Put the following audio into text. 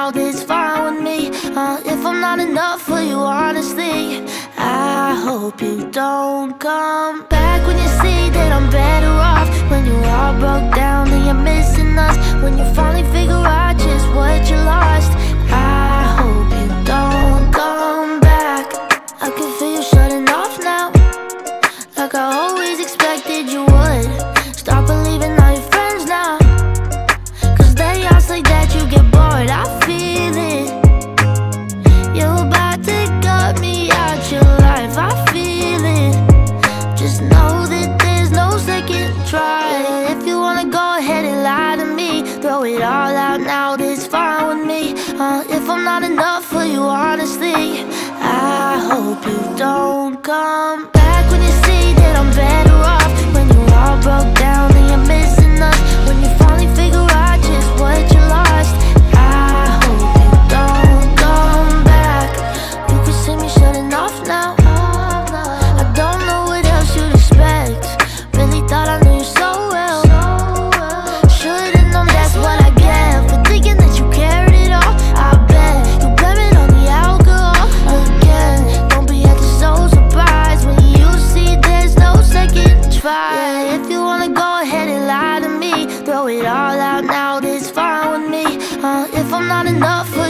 now, that's fine with me. If I'm not enough for you, honestly, I hope you don't come back when you see that I'm better off. When you all broke down and you're missing us, when you finally figure out just what you lost, I hope you don't come back. I can feel you shutting off now, like I always expected you would. Stop believing all your friends now, cause they all say that you get bored. I feel it, you're about to cut me out your life. I feel it, just know that there's no second try. If you wanna go ahead and lie to me, throw it all out now, that's fine with me. If I'm not enough for you, honestly, I hope you don't come back when you see that I'm better off. When you all broke down and you're missing us, when you finally figure out just what you lost, I hope you don't come back. You can see me shutting off now, I don't know what else you'd expect. Really thought I knew you so well, should've known that's what I get for thinking that you cared at all. I bet you blame it on the alcohol again. Don't be acting so surprised when you see there's no second try. Yeah, if you wanna go ahead and lie to me, throw it all out now, that's fine with me. If I'm not enough for